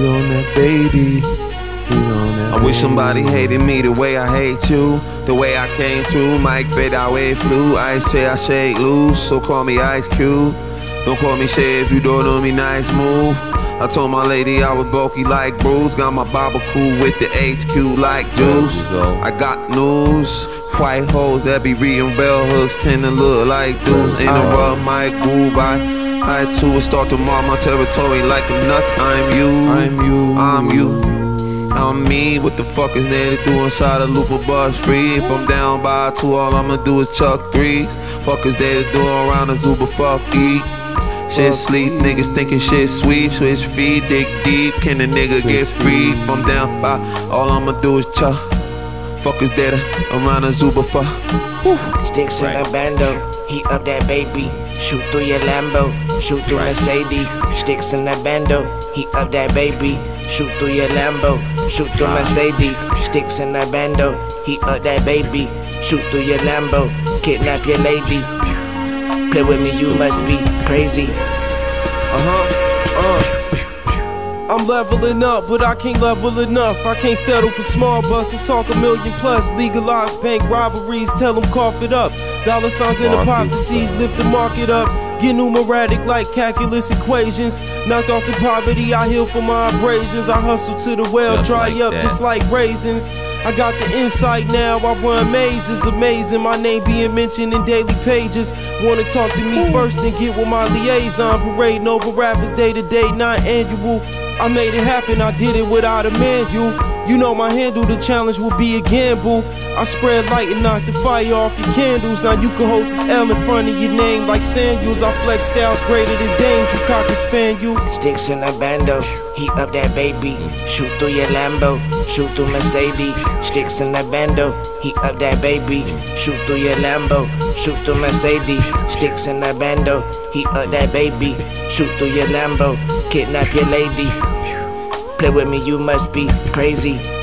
on that baby. I wish somebody hated me the way I hate you. The way I came through, Mike fade out way flew. I say I shake loose, so call me Ice Cube. Don't call me shit if you don't know me, nice move. I told my lady I was bulky like Bruce. Got my Bible cool with the HQ like juice. I got news, white hoes that be reading bell hooks tend to look like dudes. Interrupt my groove, I too start to mark my territory like a nut. I'm me, what the fuck is there to do inside a loop of bus free? If I'm down by 2, all I'ma do is chuck 3. Fuck is there to do around a Zuba, fuck eat. Shit sleep, niggas thinking shit sweet. Switch feed, dig deep, can a nigga get free? If I'm down by, all I'ma do is chuck. Fuck is there to around a Zuba, fuck. Sticks in a bando, heat up that baby. Shoot through your Lambo, shoot through Mercedes. Sticks in a bando, heat up that baby. Shoot through your Lambo, shoot through Mercedes. Sticks in a bando, heat up that baby. Shoot through your Lambo, kidnap your lady. Play with me, you must be crazy. I'm leveling up, but I can't level enough. I can't settle for small bucks. Let's talk $1 million plus. Legalized bank robberies, tell them cough it up. Dollar signs in hypotheses, lift the market up. Get numeratic like calculus equations. Knocked off the poverty, I heal from my abrasions. I hustle to the well, dry up just like raisins. I got the insight now, I run mazes. Amazing, my name being mentioned in daily pages. Wanna talk to me first and get with my liaison. Parading over rappers day to day, not annual. I made it happen, I did it without a manual. You know my handle, the challenge will be a gamble. I spread light and knock the fire off your candles. Now you can hold this L in front of your name like sandals. I flex styles greater than dames, you cock and spaniel. Sticks in a bando, heat up that baby. Shoot through your Lambo, shoot through Mercedes. Sticks in a bando, heat up that baby. Shoot through your Lambo, shoot through Mercedes. Sticks in a bando, heat up that baby. Shoot through your Lambo, kidnap your lady. Play with me, you must be crazy.